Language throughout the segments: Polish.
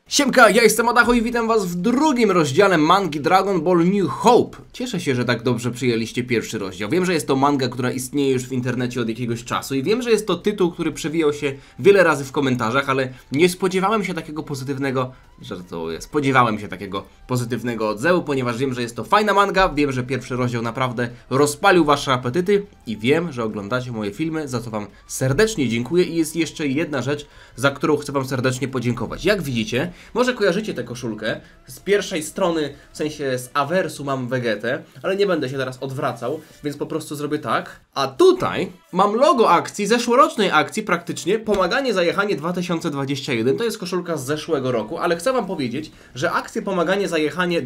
Siemka, ja jestem Adacho i witam was w drugim rozdziale mangi Dragon Ball New Hope. Cieszę się, że tak dobrze przyjęliście pierwszy rozdział. Wiem, że jest to manga, która istnieje już w internecie od jakiegoś czasu i wiem, że jest to tytuł, który przewijał się wiele razy w komentarzach, ale nie spodziewałem się takiego pozytywnego, spodziewałem się takiego pozytywnego odzewu, ponieważ wiem, że jest to fajna manga, wiem, że pierwszy rozdział naprawdę rozpalił wasze apetyty i wiem, że oglądacie moje filmy, za co wam serdecznie dziękuję i jest jeszcze jedna rzecz, za którą chcę wam serdecznie podziękować. Jak widzicie, może kojarzycie tę koszulkę, z pierwszej strony, w sensie z awersu mam Vegetę, ale nie będę się teraz odwracał, więc po prostu zrobię tak. A tutaj mam logo akcji, zeszłorocznej akcji praktycznie, Pomaganie za jechanie 2021, to jest koszulka z zeszłego roku, ale chcę wam powiedzieć, że akcja Pomaganie za jechanie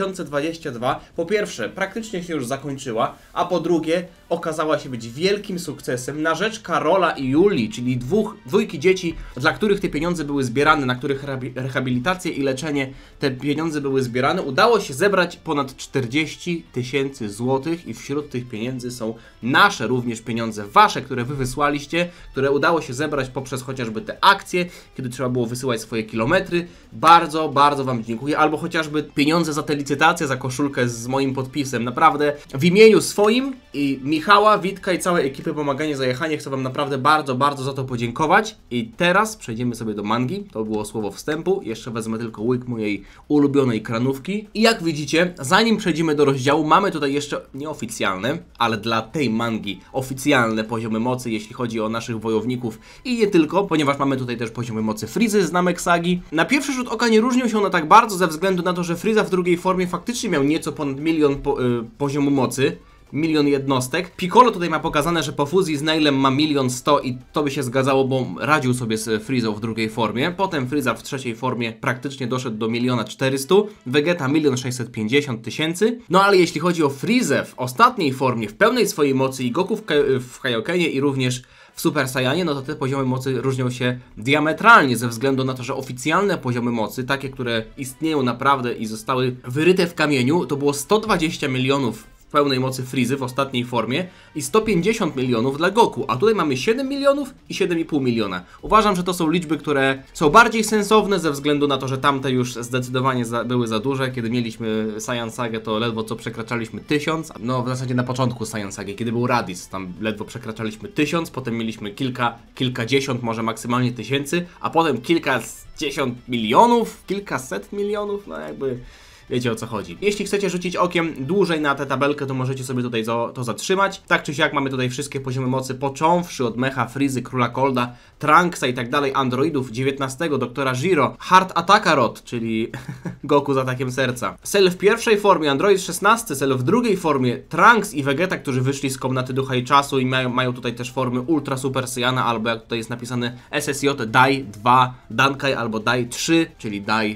2022 po pierwsze praktycznie się już zakończyła, a po drugie okazała się być wielkim sukcesem na rzecz Karola i Julii, czyli dwójki dzieci, dla których te pieniądze były zbierane, na których rehabilitację i leczenie te pieniądze były zbierane. Udało się zebrać ponad 40 000 złotych i wśród tych pieniędzy są nasze również pieniądze, wasze, które wy wysłaliście, które udało się zebrać poprzez chociażby te akcje, kiedy trzeba było wysyłać swoje kilometry. Bardzo, bardzo wam dziękuję. Albo chociażby pieniądze za tę licytację, za koszulkę z moim podpisem. Naprawdę w imieniu swoim i Michała, Witka i całej ekipy Pomaganie za jechanie chcę wam naprawdę bardzo, bardzo za to podziękować. I teraz przejdziemy sobie do mangi. To było słowo wstępu. Jeszcze wezmę tylko łyk mojej ulubionej kranówki. I jak widzicie, zanim przejdziemy do rozdziału, mamy tutaj jeszcze nieoficjalne, ale dla tej mangi oficjalne poziomy mocy, jeśli chodzi o naszych wojowników i nie tylko, ponieważ mamy tutaj też poziomy mocy Frizy, znamek sagi. Na pierwszy rzut oka nie różnią się one tak bardzo ze względu na to, że Friza w drugiej formie faktycznie miał nieco ponad milion poziomu mocy. Milion jednostek. Piccolo tutaj ma pokazane, że po fuzji z Nailem ma 1 100 000 i to by się zgadzało, bo radził sobie z Freezą w drugiej formie. Potem Friza w trzeciej formie praktycznie doszedł do 1 400 000. Vegeta 1 650 000. No ale jeśli chodzi o Freezę w ostatniej formie, w pełnej swojej mocy i Goku w Kaiokenie i również w Super Saiyanie, no to te poziomy mocy różnią się diametralnie ze względu na to, że oficjalne poziomy mocy, takie, które istnieją naprawdę i zostały wyryte w kamieniu, to było 120 milionów pełnej mocy Frizy w ostatniej formie i 150 milionów dla Goku, a tutaj mamy 7 milionów i 7,5 miliona. Uważam, że to są liczby, które są bardziej sensowne ze względu na to, że tamte już zdecydowanie były za duże. Kiedy mieliśmy Saiyan Sagę, to ledwo co przekraczaliśmy 1000, no w zasadzie na początku Saiyan Sagi, kiedy był Raditz, tam ledwo przekraczaliśmy 1000, potem mieliśmy kilkadziesiąt, może maksymalnie tysięcy, a potem kilkadziesiąt milionów, kilkaset milionów, no jakby... Wiecie, o co chodzi. Jeśli chcecie rzucić okiem dłużej na tę tabelkę, to możecie sobie tutaj to zatrzymać. Tak czy siak mamy tutaj wszystkie poziomy mocy, począwszy od Mecha, Frizy, Króla Colda, Trunksa i tak dalej, androidów, 19, Doktora Giro, Heart Attacka Rod, czyli Goku z atakiem serca. Cell w pierwszej formie, Android 16, Cell w drugiej formie, Trunks i Vegeta, którzy wyszli z komnaty ducha i czasu i mają tutaj też formy Ultra Super Saiyana, albo jak tutaj jest napisane SSJ, Dai 2, Dankai albo Dai 3, czyli Dai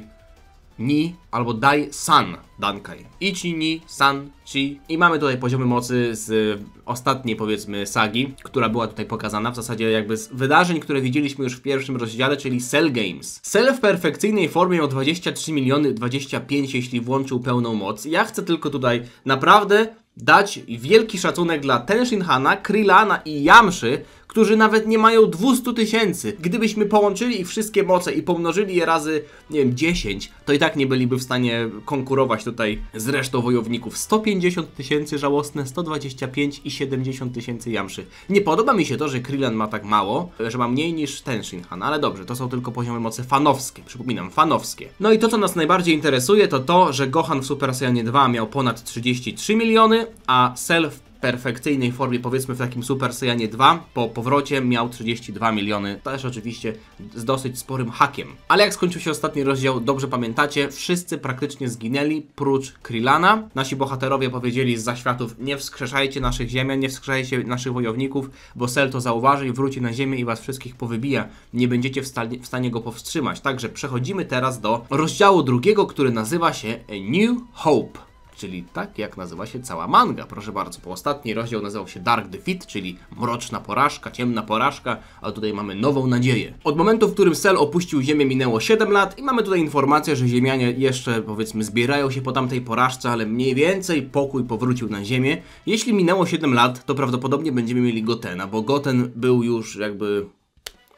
Ni albo Dai San Dankai. Ichi, Ni, San, Chi. I mamy tutaj poziomy mocy z ostatniej, powiedzmy, sagi, która była tutaj pokazana. W zasadzie jakby z wydarzeń, które widzieliśmy już w pierwszym rozdziale, czyli Cell Games. Cell w perfekcyjnej formie miał 23 miliony 25, jeśli włączył pełną moc. Ja chcę tylko tutaj naprawdę dać wielki szacunek dla Tenshinhana, Krillana i Yamszy, którzy nawet nie mają 200 000. Gdybyśmy połączyli ich wszystkie moce i pomnożyli je razy, nie wiem, 10, to i tak nie byliby w stanie konkurować tutaj z resztą wojowników. 150 000 żałosne, 125 i 70 000 Yamszy. Nie podoba mi się to, że Krillan ma tak mało, że ma mniej niż Tenshinhan, ale dobrze, to są tylko poziomy mocy fanowskie, przypominam, fanowskie. No i to, co nas najbardziej interesuje, to to, że Gohan w Super Saiyanie 2 miał ponad 33 miliony, a Cell w perfekcyjnej formie, powiedzmy w takim Super Saiyanie 2, po powrocie miał 32 miliony, też oczywiście z dosyć sporym hakiem. Ale jak skończył się ostatni rozdział, dobrze pamiętacie, wszyscy praktycznie zginęli, prócz Krillana. Nasi bohaterowie powiedzieli z zaświatów: nie wskrzeszajcie naszych ziemian, nie wskrzeszajcie naszych wojowników, bo Cell to zauważy i wróci na ziemię i was wszystkich powybija. Nie będziecie w stanie go powstrzymać. Także przechodzimy teraz do rozdziału drugiego, który nazywa się New Hope. Czyli tak jak nazywa się cała manga, proszę bardzo. Bo ostatni rozdział nazywał się Dark Defeat, czyli mroczna porażka, ciemna porażka, a tutaj mamy nową nadzieję. Od momentu, w którym Cell opuścił Ziemię, minęło 7 lat i mamy tutaj informację, że Ziemianie jeszcze, powiedzmy, zbierają się po tamtej porażce, ale mniej więcej pokój powrócił na Ziemię. Jeśli minęło 7 lat, to prawdopodobnie będziemy mieli Gotena, bo Goten był już jakby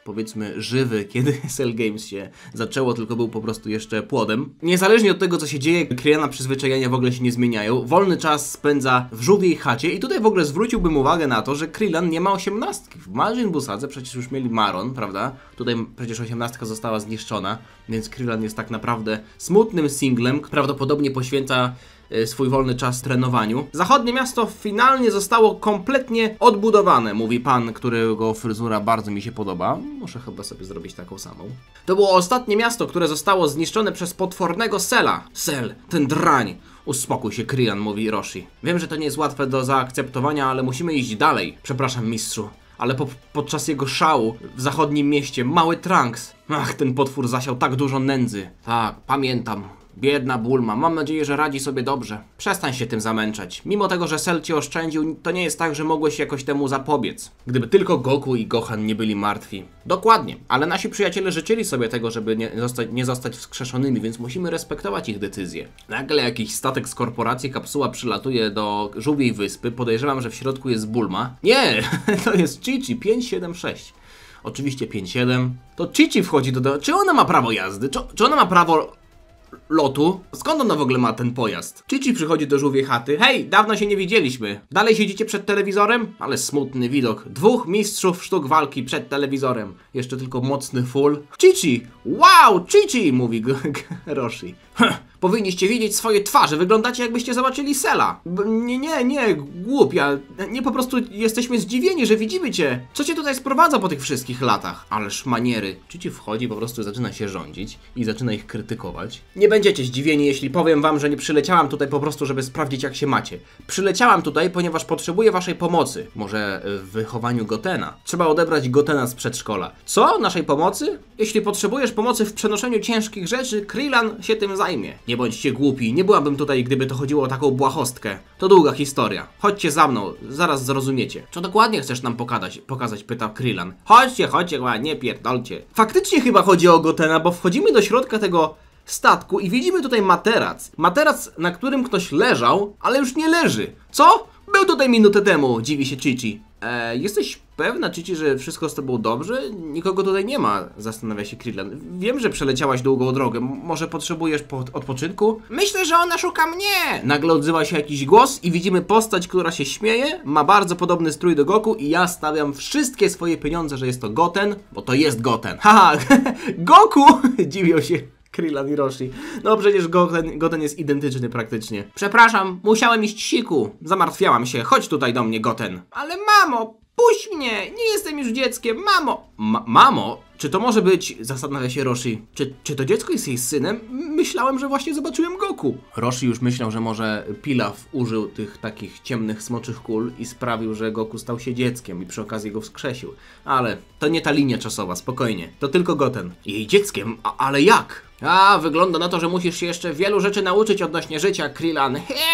powiedzmy żywy, kiedy Cell Games się zaczęło, tylko był po prostu jeszcze płodem. Niezależnie od tego, co się dzieje, Krillana przyzwyczajenia w ogóle się nie zmieniają. Wolny czas spędza w żółwiej chacie i tutaj w ogóle zwróciłbym uwagę na to, że Krillan nie ma 18. W Majin Busadze przecież już mieli Maron, prawda? Tutaj przecież 18 została zniszczona, więc Krillan jest tak naprawdę smutnym singlem, prawdopodobnie poświęca swój wolny czas trenowaniu. Zachodnie miasto finalnie zostało kompletnie odbudowane, mówi pan, którego fryzura bardzo mi się podoba. Muszę chyba sobie zrobić taką samą. To było ostatnie miasto, które zostało zniszczone przez potwornego Cella. Cell, ten drań. Uspokój się, Krillin, mówi Roshi. Wiem, że to nie jest łatwe do zaakceptowania, ale musimy iść dalej. Przepraszam, mistrzu. Ale podczas jego szału w zachodnim mieście mały Trunks. Ach, ten potwór zasiał tak dużo nędzy. Tak, pamiętam. Biedna Bulma, mam nadzieję, że radzi sobie dobrze. Przestań się tym zamęczać. Mimo tego, że Cell cię oszczędził, to nie jest tak, że mogłeś jakoś temu zapobiec. Gdyby tylko Goku i Gohan nie byli martwi. Dokładnie, ale nasi przyjaciele życzyli sobie tego, żeby nie zostać wskrzeszonymi, więc musimy respektować ich decyzje. Nagle jakiś statek z korporacji Kapsuła przylatuje do Żółwiej Wyspy. Podejrzewam, że w środku jest Bulma. Nie, to jest Chi-Chi 576. Oczywiście 5-7. To Chi-Chi wchodzi do... Czy ona ma prawo jazdy? Czy ona ma prawo lotu? Skąd ona w ogóle ma ten pojazd? Chi-Chi przychodzi do żółwiej chaty. Hej, dawno się nie widzieliśmy. Dalej siedzicie przed telewizorem? Ale smutny widok. Dwóch mistrzów sztuk walki przed telewizorem. Jeszcze tylko mocny full. Chi-Chi! Wow, Chi-Chi! Mówi Roshi. Powinniście widzieć swoje twarze, wyglądacie jakbyście zobaczyli Cella. Nie, głupia. Nie, po prostu jesteśmy zdziwieni, że widzimy cię. Co cię tutaj sprowadza po tych wszystkich latach? Ależ maniery. Chi-Chi wchodzi, po prostu zaczyna się rządzić i zaczyna ich krytykować. Nie będziecie zdziwieni, jeśli powiem wam, że nie przyleciałam tutaj po prostu, żeby sprawdzić, jak się macie. Przyleciałam tutaj, ponieważ potrzebuję waszej pomocy. Może w wychowaniu Gotena. Trzeba odebrać Gotena z przedszkola. Co? Naszej pomocy? Jeśli potrzebujesz pomocy w przenoszeniu ciężkich rzeczy, Krillan się tym zajmie. Nie bądźcie głupi, nie byłabym tutaj, gdyby to chodziło o taką błahostkę. To długa historia. Chodźcie za mną, zaraz zrozumiecie. Co dokładnie chcesz nam pokazać, pyta Krillan. Chodźcie, nie pierdolcie. Faktycznie chyba chodzi o Gotena, bo wchodzimy do środka tego statku i widzimy tutaj materac. Materac, na którym ktoś leżał, ale już nie leży. Co? Był tutaj minutę temu, dziwi się Chi-Chi. Jesteś pewna, Chi-Chi, że wszystko z tobą dobrze? Nikogo tutaj nie ma, zastanawia się Krillan. Wiem, że przeleciałaś długą drogę. Może potrzebujesz odpoczynku? Myślę, że ona szuka mnie! Nagle odzywa się jakiś głos i widzimy postać, która się śmieje. Ma bardzo podobny strój do Goku i ja stawiam wszystkie swoje pieniądze, że jest to Goten, bo to jest Goten. Haha, Goku! Dziwią się Krillan i Roshi. No przecież Goten jest identyczny praktycznie. Przepraszam, musiałem iść siku. Zamartwiałam się. Chodź tutaj do mnie, Goten. Ale mamo, puść mnie! Nie jestem już dzieckiem, mamo! Mamo? Czy to może być... Zastanawia się Roshi. Czy to dziecko jest jej synem? Myślałem, że właśnie zobaczyłem Goku. Roshi już myślał, że może Pilaf użył tych takich ciemnych smoczych kul i sprawił, że Goku stał się dzieckiem i przy okazji go wskrzesił. Ale to nie ta linia czasowa, spokojnie. To tylko Goten. Jej dzieckiem? Ale jak? Wygląda na to, że musisz się jeszcze wielu rzeczy nauczyć odnośnie życia, Krillan.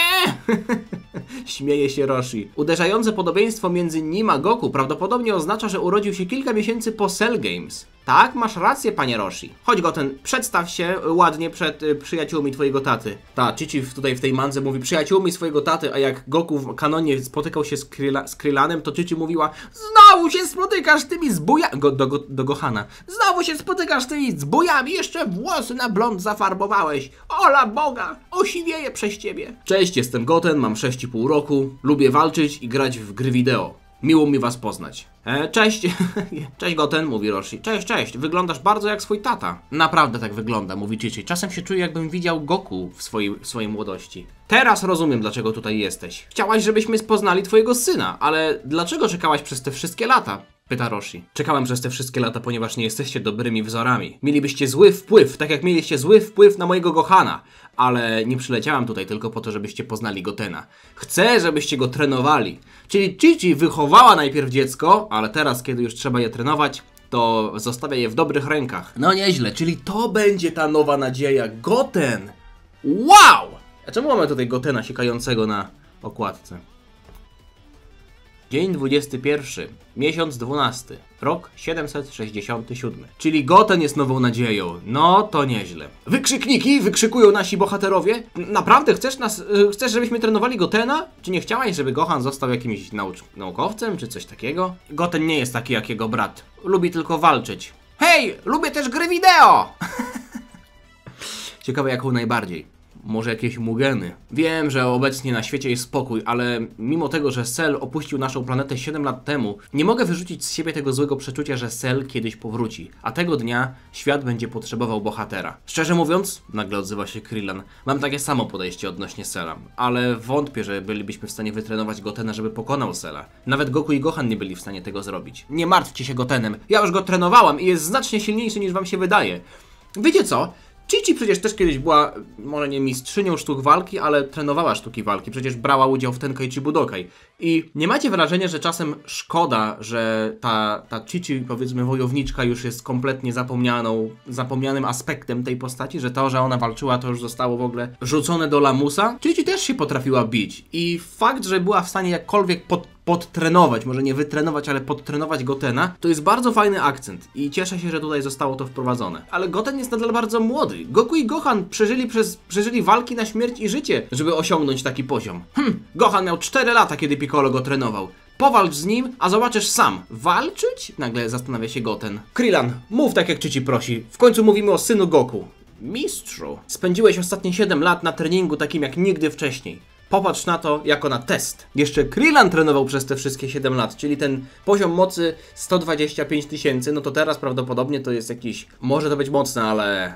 Śmieje się Roshi. Uderzające podobieństwo między nim a Goku prawdopodobnie oznacza, że urodził się kilka miesięcy po Cell Games. Tak, masz rację, panie Roshi. Chodź, Goten, przedstaw się ładnie przed przyjaciółmi twojego taty. Chi-Chi tutaj w tej mandze mówi przyjaciółmi swojego taty, a jak Goku w kanonie spotykał się z Krillanem, to Chi-Chi mówiła: znowu się spotykasz tymi zbójami... Do Gohana. Znowu się spotykasz tymi zbójami, jeszcze włosy na blond zafarbowałeś. Ola Boga, osiwieję przez ciebie. Cześć, jestem Goten, mam 6,5 roku, lubię walczyć i grać w gry wideo. Miło mi was poznać. Cześć. Cześć Goten, mówi Roshi. Cześć. Wyglądasz bardzo jak swój tata. Naprawdę tak wygląda, mówi Chi-Chi. Czasem się czuję, jakbym widział Goku w swojej młodości. Teraz rozumiem, dlaczego tutaj jesteś. Chciałaś, żebyśmy poznali twojego syna, ale dlaczego czekałaś przez te wszystkie lata? Pyta Roshi. Czekałem przez te wszystkie lata, ponieważ nie jesteście dobrymi wzorami. Mielibyście zły wpływ, tak jak mieliście zły wpływ na mojego Gohana. Ale nie przyleciałam tutaj tylko po to, żebyście poznali Gotena. Chcę, żebyście go trenowali. Czyli Chi-Chi wychowała najpierw dziecko, ale teraz, kiedy już trzeba je trenować, to zostawia je w dobrych rękach. No nieźle, czyli to będzie ta nowa nadzieja. Goten! Wow! A czemu mamy tutaj Gotena siekającego na okładce? Dzień 21, miesiąc 12, rok 767. Czyli Goten jest nową nadzieją. No to nieźle. Wykrzykniki wykrzykują nasi bohaterowie. Naprawdę chcesz, żebyśmy trenowali Gotena? Czy nie chciałaś, żeby Gohan został jakimś naukowcem, czy coś takiego? Goten nie jest taki jak jego brat. Lubi tylko walczyć. Hej, lubię też gry wideo! Ciekawe jaką najbardziej. Może jakieś Mugeny. Wiem, że obecnie na świecie jest spokój, ale mimo tego, że Cell opuścił naszą planetę 7 lat temu, nie mogę wyrzucić z siebie tego złego przeczucia, że Cell kiedyś powróci, a tego dnia świat będzie potrzebował bohatera. Szczerze mówiąc, nagle odzywa się Krillin, mam takie samo podejście odnośnie Cella, ale wątpię, że bylibyśmy w stanie wytrenować Gotena, żeby pokonał Cella. Nawet Goku i Gohan nie byli w stanie tego zrobić. Nie martwcie się Gotenem, ja już go trenowałam i jest znacznie silniejszy niż wam się wydaje. Wiecie co? Chi-Chi przecież też kiedyś była, może nie mistrzynią sztuk walki, ale trenowała sztuki walki. Przecież brała udział w Tenkaichi Budokai. I nie macie wrażenia, że czasem szkoda, że ta Chi-Chi, powiedzmy, wojowniczka już jest kompletnie zapomnianym aspektem tej postaci, że to, że ona walczyła, to już zostało w ogóle rzucone do lamusa? Chi-Chi też się potrafiła bić. I fakt, że była w stanie jakkolwiek podtrenować, może nie wytrenować, ale podtrenować Gotena, to jest bardzo fajny akcent i cieszę się, że tutaj zostało to wprowadzone. Ale Goten jest nadal bardzo młody. Goku i Gohan przeżyli walki na śmierć i życie, żeby osiągnąć taki poziom. Gohan miał 4 lata, kiedy Piccolo go trenował. Powalcz z nim, a zobaczysz sam. Walczyć? Nagle zastanawia się Goten. Krillin, mów tak jak Chi-Chi prosi. W końcu mówimy o synu Goku. Mistrzu, spędziłeś ostatnie 7 lat na treningu takim jak nigdy wcześniej. Popatrz na to jako na test. Jeszcze Krillin trenował przez te wszystkie 7 lat, czyli ten poziom mocy 125 000, no to teraz prawdopodobnie to jest jakiś, może to być mocne, ale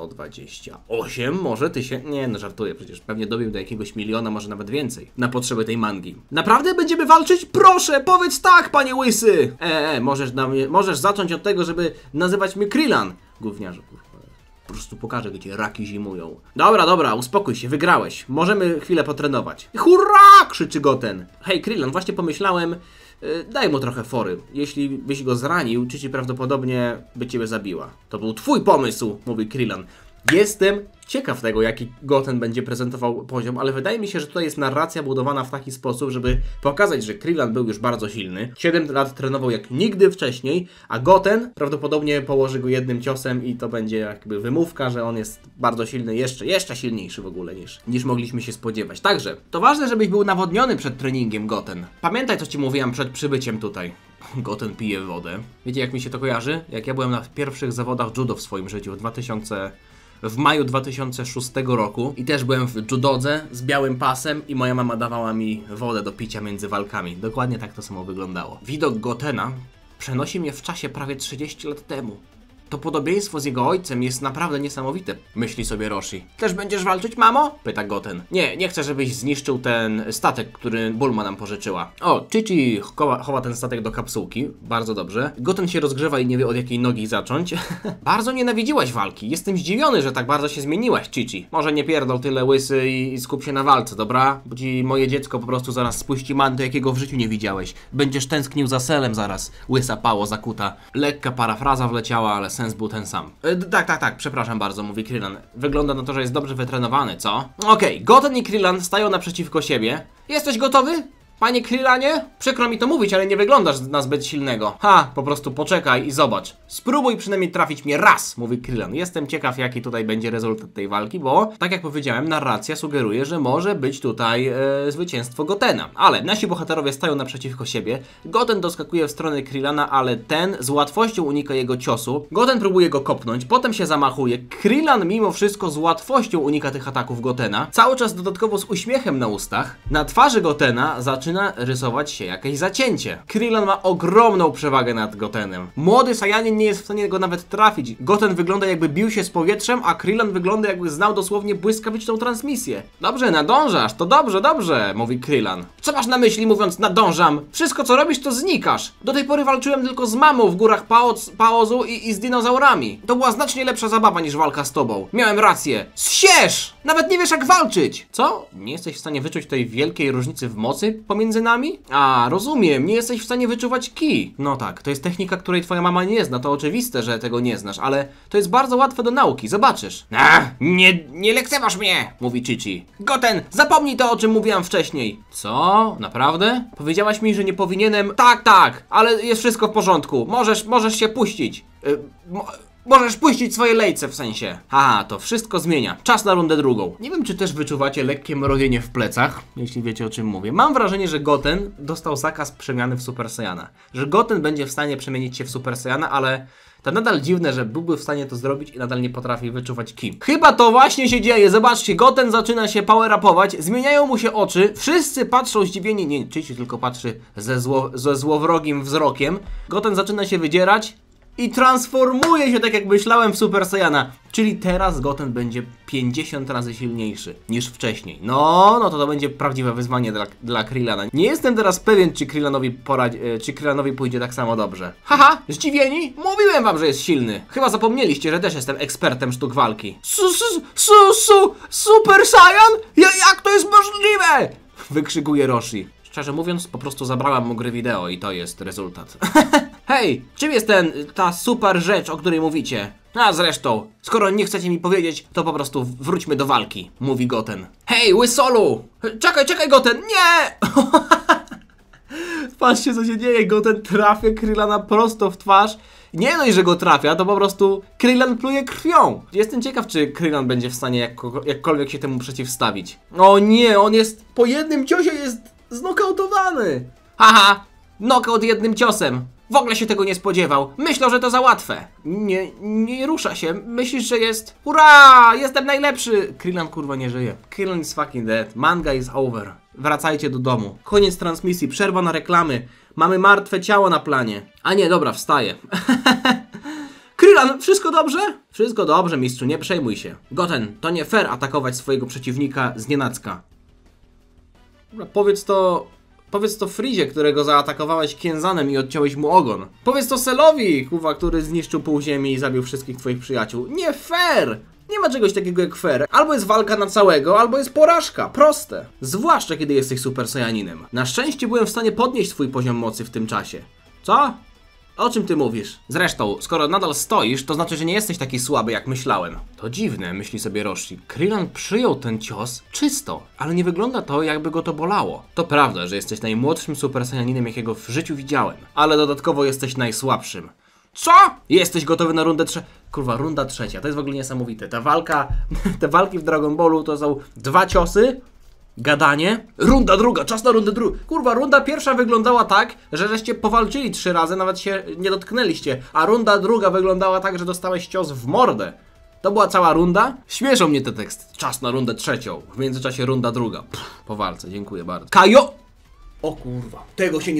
128, może 1000, nie no żartuję, przecież pewnie dobił do jakiegoś miliona, może nawet więcej, na potrzeby tej mangi. Naprawdę będziemy walczyć? Proszę, powiedz tak, panie łysy! Możesz zacząć od tego, żeby nazywać mnie Krillin, gówniarzu, kurwa. Po prostu pokażę, gdzie raki zimują. Dobra, uspokój się, wygrałeś. Możemy chwilę potrenować. Hurra! Krzyczy Goten. Hej, Krillin, właśnie pomyślałem, daj mu trochę fory. Jeśli byś go zranił, Chi-Chi prawdopodobnie by ciebie zabiła. To był twój pomysł, mówi Krillin. Jestem ciekaw tego, jaki Goten będzie prezentował poziom, ale wydaje mi się, że tutaj jest narracja budowana w taki sposób, żeby pokazać, że Krillin był już bardzo silny. 7 lat trenował jak nigdy wcześniej, a Goten prawdopodobnie położy go jednym ciosem i to będzie jakby wymówka, że on jest bardzo silny, jeszcze silniejszy w ogóle niż mogliśmy się spodziewać. Także, to ważne, żebyś był nawodniony przed treningiem, Goten. Pamiętaj, co ci mówiłam przed przybyciem tutaj. Goten pije wodę. Wiecie, jak mi się to kojarzy? Jak ja byłem na pierwszych zawodach judo w swoim życiu w maju 2006 roku i też byłem w judodze z białym pasem i moja mama dawała mi wodę do picia między walkami. Dokładnie tak to samo wyglądało. Widok Gotena przenosi mnie w czasie prawie 30 lat temu. To podobieństwo z jego ojcem jest naprawdę niesamowite, myśli sobie Roshi. Też będziesz walczyć, mamo? Pyta Goten. Nie chcę, żebyś zniszczył ten statek, który Bulma nam pożyczyła. O, Chi-Chi chowa ten statek do kapsułki. Bardzo dobrze. Goten się rozgrzewa i nie wie od jakiej nogi zacząć. Bardzo nienawidziłaś walki. Jestem zdziwiony, że tak bardzo się zmieniłaś, Chi-Chi. Może nie pierdol tyle łysy i skup się na walce, dobra? Bo ci moje dziecko po prostu zaraz spuści manto, jakiego w życiu nie widziałeś. Będziesz tęsknił za Cellem zaraz. Łysa pało zakuta. Lekka parafraza wleciała, ale sens był ten sam. Tak, przepraszam bardzo, mówi Krillin. Wygląda na to, że jest dobrze wytrenowany, co? Okej, Goten i Krillin stają naprzeciwko siebie. Jesteś gotowy? Panie Krillinie? Przykro mi to mówić, ale nie wyglądasz na zbyt silnego. Po prostu poczekaj i zobacz. Spróbuj przynajmniej trafić mnie raz, mówi Krillin. Jestem ciekaw, jaki tutaj będzie rezultat tej walki, bo, tak jak powiedziałem, narracja sugeruje, że może być tutaj zwycięstwo Gotena. Ale nasi bohaterowie stają naprzeciwko siebie. Goten doskakuje w stronę Krillina, ale ten z łatwością unika jego ciosu. Goten próbuje go kopnąć, potem się zamachuje. Krillin mimo wszystko z łatwością unika tych ataków Gotena. Cały czas dodatkowo z uśmiechem na ustach. Na twarzy Gotena zaczyna rysować się jakieś zacięcie. Krillin ma ogromną przewagę nad Gotenem. Młody Saiyanin nie jest w stanie go nawet trafić. Goten wygląda jakby bił się z powietrzem, a Krillin wygląda jakby znał dosłownie błyskawiczną transmisję. Dobrze, nadążasz, to dobrze, mówi Krillin. Co masz na myśli mówiąc nadążam? Wszystko co robisz to znikasz. Do tej pory walczyłem tylko z mamą w górach Paozu i z dinozaurami. To była znacznie lepsza zabawa niż walka z tobą. Miałem rację. Zsierz! Nawet nie wiesz jak walczyć! Co? Nie jesteś w stanie wyczuć tej wielkiej różnicy w mocy? pomiędzy nami? A, rozumiem, nie jesteś w stanie wyczuwać ki. No tak, to jest technika, której twoja mama nie zna, to oczywiste, że tego nie znasz, ale to jest bardzo łatwe do nauki, zobaczysz. Nie lekceważ mnie, mówi Chichi. Goten, zapomnij to, o czym mówiłam wcześniej. Co? Naprawdę? Powiedziałaś mi, że nie powinienem... Tak, ale jest wszystko w porządku, możesz się puścić. Możesz puścić swoje lejce, w sensie. Haha, to wszystko zmienia. Czas na rundę drugą. Nie wiem, czy też wyczuwacie lekkie mrowienie w plecach, jeśli wiecie, o czym mówię. Mam wrażenie, że Goten dostał zakaz przemiany w Super Saiyana. Że Goten będzie w stanie przemienić się w Super Saiyana, ale to nadal dziwne, że byłby w stanie to zrobić i nadal nie potrafi wyczuwać ki. Chyba to właśnie się dzieje. Zobaczcie, Goten zaczyna się power-upować, zmieniają mu się oczy, wszyscy patrzą zdziwieni, nie, Chichi tylko patrzy ze złowrogim wzrokiem. Goten zaczyna się wydzierać i transformuje się, tak jak myślałem, w Super Saiyana. Czyli teraz Goten będzie 50 razy silniejszy niż wcześniej. No to będzie prawdziwe wyzwanie dla Krillana. Nie jestem teraz pewien, czy Krillanowi pójdzie tak samo dobrze. Haha, zdziwieni? Mówiłem wam, że jest silny. Chyba zapomnieliście, że też jestem ekspertem sztuk walki. Super Saiyan? Jak to jest możliwe? Wykrzykuje Roshi. Szczerze mówiąc, po prostu zabrałam mu gry wideo i to jest rezultat. Hej, czym jest ta super rzecz, o której mówicie? A zresztą, skoro nie chcecie mi powiedzieć, to po prostu wróćmy do walki, mówi Goten. Hej, Łysolu! Czekaj, Goten, nie! Patrzcie, co się dzieje, Goten trafia Krillana prosto w twarz. Nie dość, że go trafia, to po prostu Krillan pluje krwią. Jestem ciekaw, czy Krillan będzie w stanie jakkolwiek się temu przeciwstawić. O nie, on jest po jednym ciosie jest znokautowany. Haha, knockout jednym ciosem. W ogóle się tego nie spodziewał. Myślał, że to za łatwe. Nie rusza się. Myślisz, że jest... Hurra! Jestem najlepszy! Krillan kurwa nie żyje. Krillan is fucking dead. Manga is over. Wracajcie do domu. Koniec transmisji. Przerwa na reklamy. Mamy martwe ciało na planie. A nie, dobra, wstaję. Krillan, wszystko dobrze? Wszystko dobrze, mistrzu, nie przejmuj się. Goten, to nie fair atakować swojego przeciwnika znienacka. Dobra, Powiedz to Frizie, którego zaatakowałeś Kienzanem i odciąłeś mu ogon. Powiedz to Celowi, kurwa, który zniszczył pół ziemi i zabił wszystkich twoich przyjaciół. Nie fair! Nie ma czegoś takiego jak fair. Albo jest walka na całego, albo jest porażka. Proste. Zwłaszcza kiedy jesteś Super Saiyaninem. Na szczęście byłem w stanie podnieść swój poziom mocy w tym czasie. Co? O czym ty mówisz? Zresztą, skoro nadal stoisz, to znaczy, że nie jesteś taki słaby, jak myślałem. To dziwne, myśli sobie Roshi. Krillan przyjął ten cios czysto, ale nie wygląda to, jakby go to bolało. To prawda, że jesteś najmłodszym Super Saiyaninem, jakiego w życiu widziałem, ale dodatkowo jesteś najsłabszym. Co? Jesteś gotowy na rundę trzecią? Kurwa, runda trzecia, to jest w ogóle niesamowite. Te walki w Dragon Ballu to są 2 ciosy, gadanie. Runda druga, czas na rundę drugą. Kurwa, runda pierwsza wyglądała tak, że żeście powalczyli 3 razy, nawet się nie dotknęliście. A runda druga wyglądała tak, że dostałeś cios w mordę. To była cała runda? Śmieszą mnie te teksty. Czas na rundę trzecią. W międzyczasie runda druga. Po walce, dziękuję bardzo. O kurwa, tego się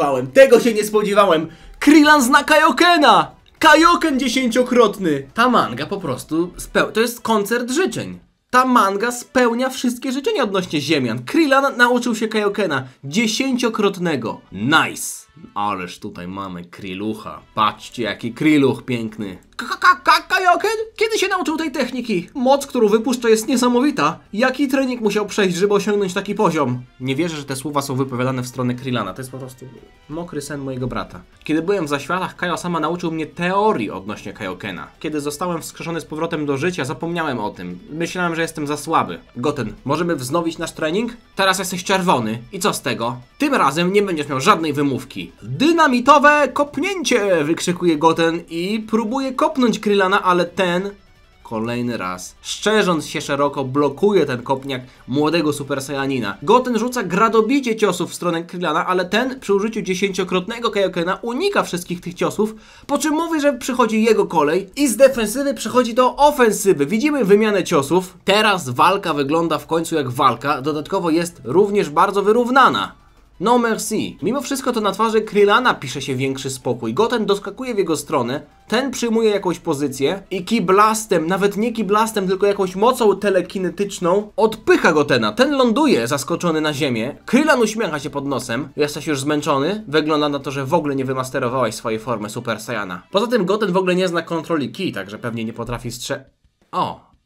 nie spodziewałem. Krillan zna Kaiokena! Kaioken 10-krotny! Ta manga po prostu to jest koncert życzeń. Ta manga spełnia wszystkie życzenia odnośnie ziemian. Krillan nauczył się Kaiokena 10-krotnego. Nice! Ależ tutaj mamy Krillucha. Patrzcie, jaki Krilluch piękny. Kaioken? Kiedy się nauczył tej techniki? Moc, którą wypuszcza, jest niesamowita. Jaki trening musiał przejść, żeby osiągnąć taki poziom? Nie wierzę, że te słowa są wypowiadane w stronę Krillana. To jest po prostu mokry sen mojego brata. Kiedy byłem w zaświatach, Kaio-sama nauczył mnie teorii odnośnie Kaiokena. Kiedy zostałem wskrzeszony z powrotem do życia, zapomniałem o tym. Myślałem, że jestem za słaby. Goten, możemy wznowić nasz trening? Teraz jesteś czerwony. I co z tego? Tym razem nie będziesz miał żadnej wymówki. Dynamitowe kopnięcie! Wykrzykuje Goten i próbuje kopnąć Krillana, ale ten kolejny raz, szczerząc się szeroko, blokuje ten kopniak młodego Super Saiyanina. Goten rzuca gradobicie ciosów w stronę Krillana, ale ten przy użyciu 10-krotnego Kaiokena unika wszystkich tych ciosów, po czym mówi, że przychodzi jego kolej i z defensywy przechodzi do ofensywy. Widzimy wymianę ciosów. Teraz walka wygląda w końcu jak walka, dodatkowo jest również bardzo wyrównana. No merci. Mimo wszystko to na twarzy Krillana pisze się większy spokój. Goten doskakuje w jego stronę, ten przyjmuje jakąś pozycję i Ki-Blastem, nawet nie Ki-Blastem, tylko jakąś mocą telekinetyczną, odpycha Gotena. Ten ląduje zaskoczony na ziemię. Krillan uśmiecha się pod nosem. Jesteś już zmęczony? Wygląda na to, że w ogóle nie wymasterowałeś swojej formy Super Saiyana. Poza tym Goten w ogóle nie zna kontroli Ki, także pewnie nie potrafi O!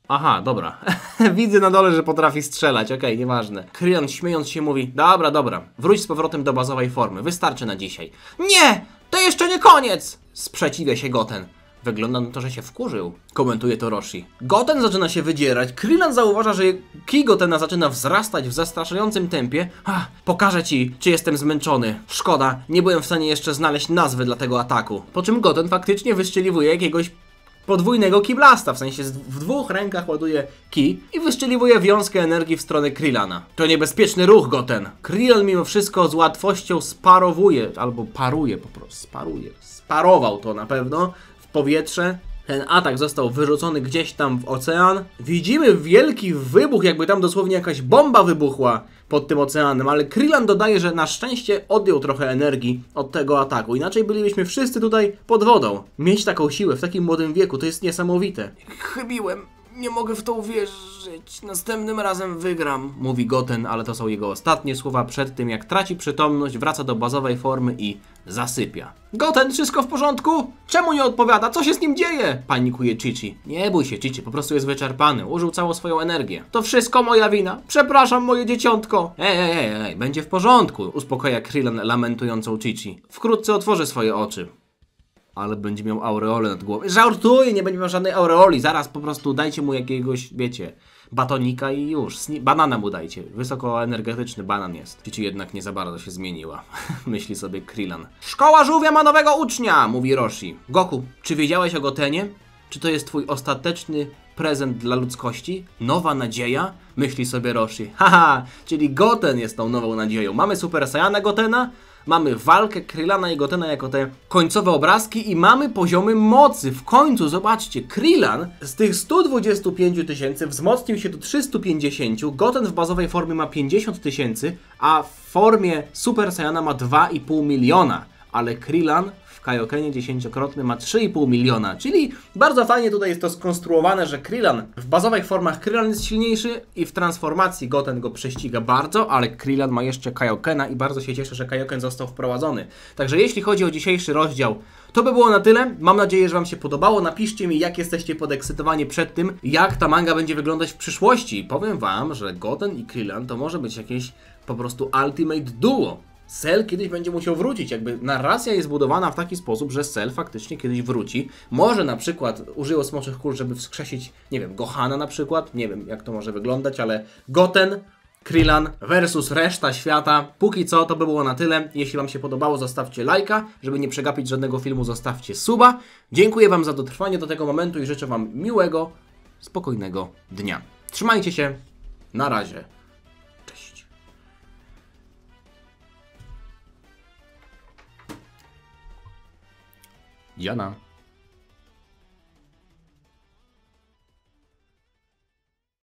Aha, dobra. Widzę na dole, że potrafi strzelać, okej, nieważne. Krillin śmiejąc się mówi, dobra, wróć z powrotem do bazowej formy, wystarczy na dzisiaj. Nie! To jeszcze nie koniec! Sprzeciwia się Goten. Wygląda na to, że się wkurzył, komentuje to Roshi. Goten zaczyna się wydzierać, Krillin zauważa, że ki Gotena zaczyna wzrastać w zastraszającym tempie. Pokażę ci, czy jestem zmęczony. Szkoda, nie byłem w stanie jeszcze znaleźć nazwy dla tego ataku. Po czym Goten faktycznie wyszczeliwuje jakiegoś podwójnego ki blasta, w sensie w dwóch rękach ładuje ki i wyszczeliwuje wiązkę energii w stronę Krillana. To niebezpieczny ruch, Goten. Krillin mimo wszystko z łatwością sparowuje, albo paruje po prostu, sparował to na pewno w powietrze. Ten atak został wyrzucony gdzieś tam w ocean. Widzimy wielki wybuch, jakby tam dosłownie jakaś bomba wybuchła pod tym oceanem, ale Krillin dodaje, że na szczęście odjął trochę energii od tego ataku. Inaczej bylibyśmy wszyscy tutaj pod wodą. Mieć taką siłę w takim młodym wieku to jest niesamowite. Chybiłem. Nie mogę w to uwierzyć. Następnym razem wygram, mówi Goten, ale to są jego ostatnie słowa przed tym, jak traci przytomność, wraca do bazowej formy i zasypia. Goten, wszystko w porządku? Czemu nie odpowiada? Co się z nim dzieje? Panikuje Chi-Chi. Nie bój się, Chi-Chi, po prostu jest wyczerpany. Użył całą swoją energię. To wszystko moja wina. Przepraszam, moje dzieciątko. Ej, będzie w porządku, uspokaja Krillin lamentującą Chi-Chi. Wkrótce otworzy swoje oczy. Ale będzie miał aureolę nad głową. Żartuję, nie będzie miał żadnej aureoli. Zaraz po prostu dajcie mu jakiegoś, wiecie, batonika i już. Banana mu dajcie. Wysokoenergetyczny banan jest. Cici jednak nie za bardzo się zmieniła. Myśli sobie Krillin. Szkoła żółwia ma nowego ucznia, mówi Roshi. Goku, czy wiedziałeś o Gotenie? Czy to jest twój ostateczny prezent dla ludzkości? Nowa nadzieja? Myśli sobie Roshi. Czyli Goten jest tą nową nadzieją. Mamy Super Saiyana Gotena, mamy walkę Krillana i Gotena jako te końcowe obrazki i mamy poziomy mocy. W końcu, zobaczcie, Krillin z tych 125 000 wzmocnił się do 350, Goten w bazowej formie ma 50 000, a w formie Super Saiyana ma 2,5 miliona. Ale Krillin w Kaiokenie 10-krotny ma 3,5 miliona, czyli bardzo fajnie tutaj jest to skonstruowane, że Krillin w bazowych formach Krillin jest silniejszy i w transformacji Goten go prześciga bardzo, ale Krillin ma jeszcze Kaiokena i bardzo się cieszę, że Kaioken został wprowadzony. Także jeśli chodzi o dzisiejszy rozdział, to by było na tyle. Mam nadzieję, że wam się podobało. Napiszcie mi, jak jesteście podekscytowani przed tym, jak ta manga będzie wyglądać w przyszłości. Powiem wam, że Goten i Krillin to może być jakieś po prostu ultimate duo. Cell kiedyś będzie musiał wrócić, jakby narracja jest budowana w taki sposób, że Cell faktycznie kiedyś wróci. Może na przykład użyło smoczych kul, żeby wskrzesić, nie wiem, Gohana na przykład, nie wiem jak to może wyglądać, ale Goten, Krillin versus reszta świata. Póki co to by było na tyle. Jeśli wam się podobało, zostawcie lajka, żeby nie przegapić żadnego filmu, zostawcie suba. Dziękuję wam za dotrwanie do tego momentu i życzę wam miłego, spokojnego dnia. Trzymajcie się, na razie. Cześć. Jana.